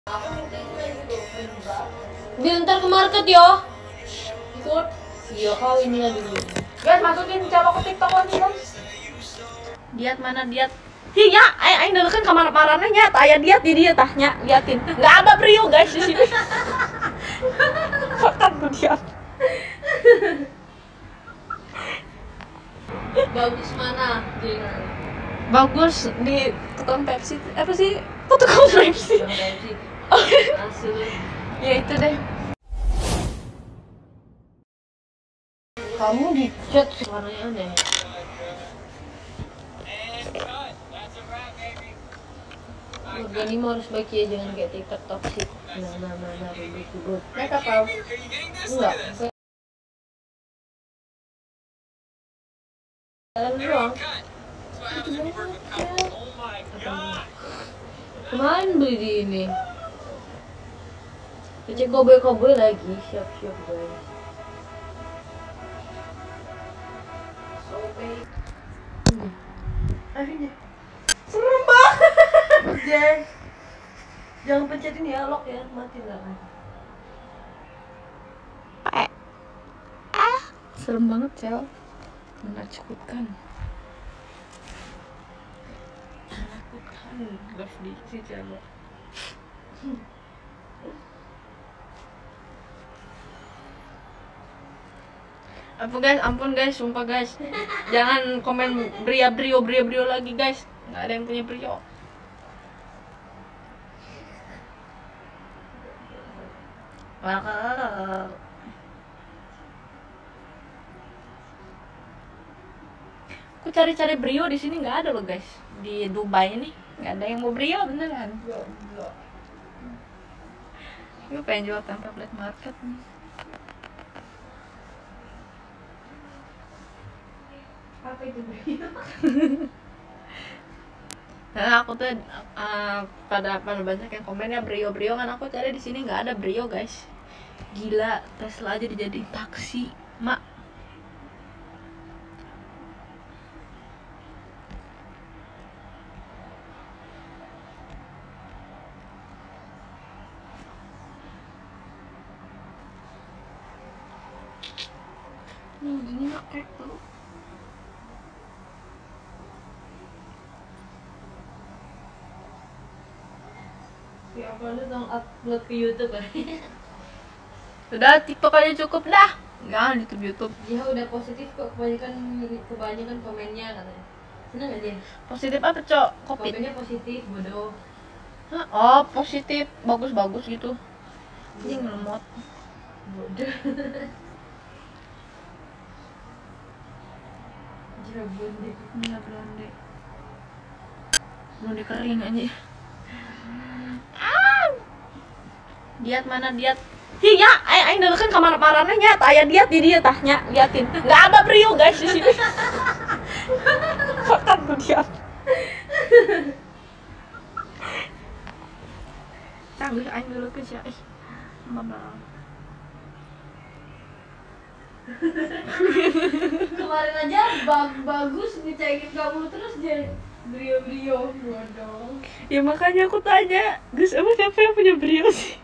Dia ntar ke market yo. Ikut. Iya kau ininya dulu. Guys, masukin cewek ke TikTok lagi guys. Diet mana diet? Iya, aing dulu kan kamar marana nya, aya diet di dia tahnya, liatin. Enggak ada brio guys di sini. Makan tuh dia. Bagus mana? Bagus di tukang Pepsi. Apa sih? Oh, tukang Pepsi. Ya itu deh. Kamu di chat suaranya aneh. Gani mau harus baik ya, jangan kayak TikTok toxic. Nah, ribut. Mereka tahu? Enggak. Jalan doang. Itu banyak ya. Kemarin beli di ini. Cek koboy lagi, siap-siap guys. Akhirnya serem banget. Jay, jangan pencetin ya lock ya, mati lah. Serem banget cel, menakutkan. Gak diksi cel. Ampun guys, sumpah guys. Jangan komen brio lagi guys. Nggak ada yang punya brio. Aku cari-cari brio di sini nggak ada loh guys. Di Dubai ini nggak ada yang mau brio beneran. Gue pengen jual tanpa black market nih. Apa itu brio? Nah aku tuh pada banyak yang komennya brio kan, aku cari di sini nggak ada brio guys. Gila, Tesla aja dijadiin taksi mak. Ini mak kayak tuh. Ya apa lu dong upload ke YouTube kan? Udah TikTok aja cukup dah. Jangan YouTube. Ya udah positif kok, kebanyakan komennya katanya. Seneng gak dia? Positif apa cok? Kopi. Komennya positif, bodoh. Hah? Oh positif, bagus gitu. Ini ngelemot. Bodoh. Jira blonde. Ini blonde kering aja. Diet mana diet? Iya, aing dulu kan kamar marana nya, aya diet di dia tahnya, liatin. Enggak ada brio guys di sini. Makan tuh dia. Canggih aing dulu ke sia. Mama. Kemarin aja bagus ngecekin kamu terus jadi brio bodoh. Ya makanya aku tanya, Gus, emang siapa yang punya brio sih?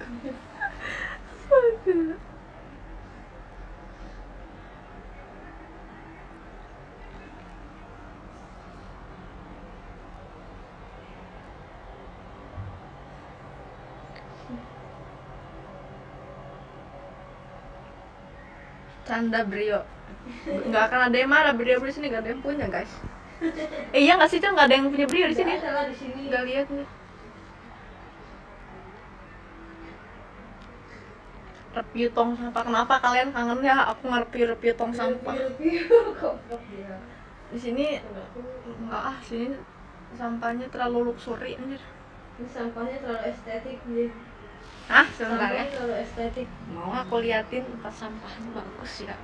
Canda brio. Nggak akan ada yang marah, brio di sini nggak ada yang punya guys. Iya nggak sih Cel, nggak ada yang punya brio di sini. Nggak lihat nih. Review tong sampah, kenapa kalian kangen ya aku nge-review tong sampah? Di sini enggak sini sampahnya terlalu luxury anjir. Ini sampahnya terlalu estetik nih. Hah, sebentar ya. Terlalu estetik. Mau aku liatin tempat sampahnya bagus ya.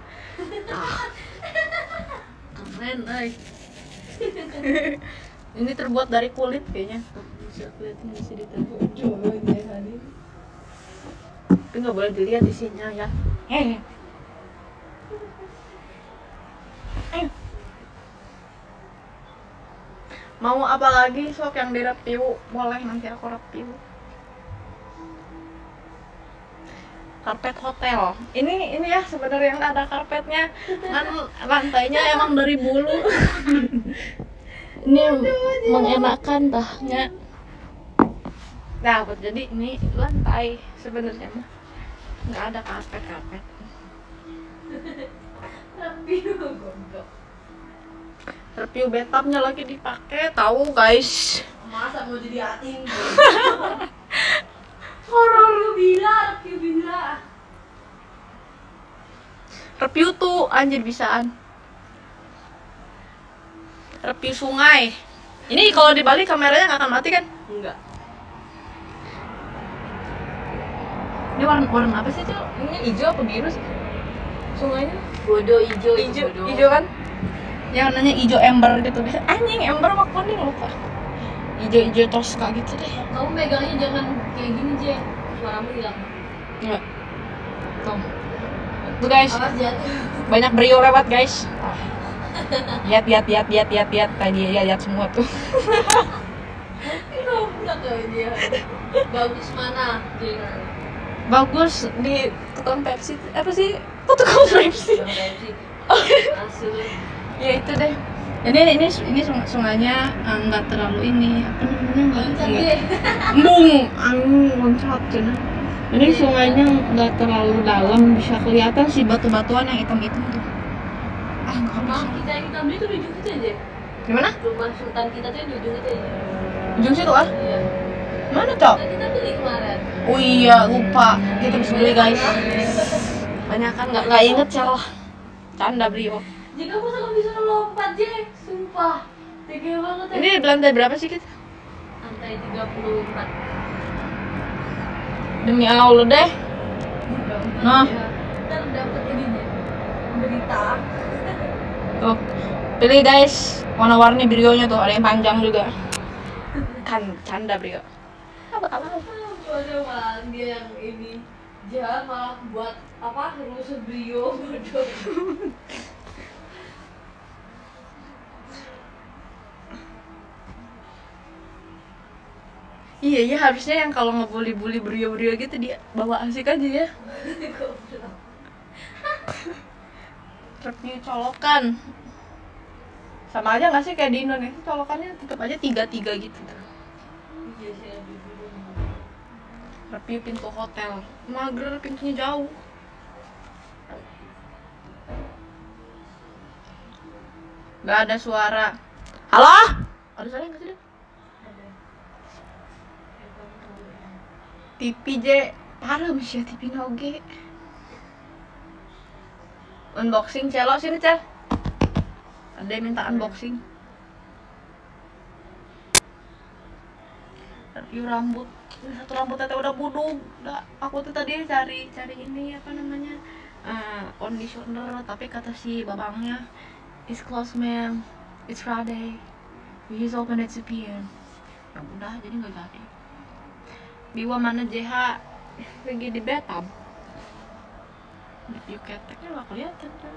Keren, Ini terbuat dari kulit kayaknya. Bisa liatin di sini terbuat. Tapi nggak boleh dilihat isinya ya. Mau apa lagi sok yang direview, boleh nanti aku review. karpet hotel. Ini ya sebenarnya nggak ada karpetnya, kan lantainya emang dari bulu. Ini mengenakan tahnya. Nah, jadi ini lantai sebenarnya mah nggak ada karpet. Review bathtubnya lagi dipakai, tahu guys. Masa mau jadi ating? Horor. Review bila. Review tuh anjir bisaan. Review sungai. Ini kalau di Bali kameranya nggak akan mati kan? Enggak. Ini warna apa sih, Cok? Ini hijau apa biru sih? Sungainya? Bodoh hijau. Hijau kan? Yang warnanya hijau ember gitu. Bisa anjing ember mah kuning lupa. Hijau toska gitu deh. Kamu megangnya jangan kayak gini, Je. Suaramu hilang. Enggak. Tuh guys, Awas jatuh. banyak brio lewat guys. Lihat tadi lihat semua tuh. Goblok kayak dia. Bagus mana? Bagus di tukang Pepsi. Apa sih? Kok tukang Pepsi? Asli. Ya itu deh. Ini sungainya nggak terlalu ini apa namanya loncat cina. Ini sungainya nggak terlalu dalam, bisa kelihatan sih batu-batuan yang hitam-hitam tuh. Nggak Rumah bisa. kita yang kita beli tuh di ujung itu aja. Gimana? Rumah sultan kita tuh yang di ujung itu aja. Ujung situ ah? Iya. Mana cok? Kan kita beli kemarin. Oh iya lupa, kita bisa beli guys. Banyak kan nggak inget salah. Canda brio. Jika aku sama bisa lompat, Je. Sumpah. Tega banget ya. Ini di lantai berapa sih kita? Lantai 34. Demi Allah deh. Nah. Ntar dapet ininya. Berita. Tuh, pilih guys, warna-warni brionya tuh, ada yang panjang juga. Kan canda brio. Apa? Bodoh malah dia yang ini. Jahat malah buat apa? Rusuh brio bodoh. Iya, harusnya yang kalau ngebully-bully brio-brio gitu dia bawa asik aja ya. Review colokan. Sama aja nggak sih kayak di Indonesia, colokannya tetap aja 3-3 gitu. Review pintu hotel. Mager, pintunya jauh. Gak ada suara. Halo? Ada suara nggak sih? TV je parah masih TV noge. Unboxing celok sini cel. Ada yang minta unboxing. Review rambut. Satu rambutnya udah buduk. Aku tuh tadi cari ini apa namanya conditioner, tapi kata si babangnya it's closed ma'am, it's Friday, we just open at 2 PM. Ya udah jadi nggak jadi. Biwa mana JH lagi di bathtub. Review keteknya gak kelihatan kan.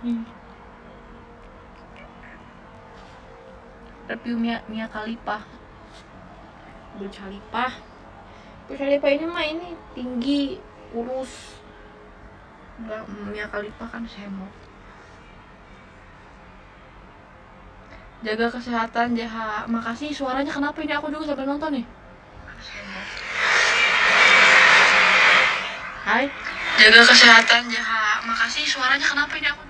Review Mia Khalifa. Burj Khalifa ini mah ini tinggi, kurus. Enggak, Mia Khalifa kan semok. Jaga kesehatan JH. Makasih, suaranya kenapa ini aku juga sampai nonton nih. Hai, jaga kesehatan JH. Makasih, suaranya kenapa ini aku?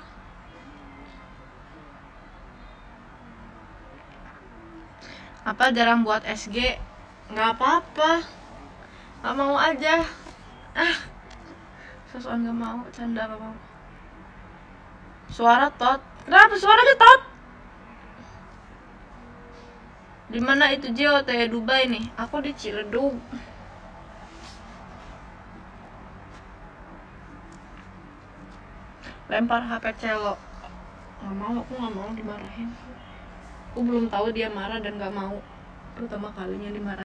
Apa jarang buat SG? Nggak apa-apa, nggak mau aja. Sosokan nggak mau, canda nggak mau. Suara tot, kenapa suaranya tot? Di mana itu JOT Dubai nih? Aku di Ciledug. Lempar HP celok. Nggak mau, aku nggak mau dimarahin. Aku belum tahu dia marah dan nggak mau. Pertama kalinya dimarahin.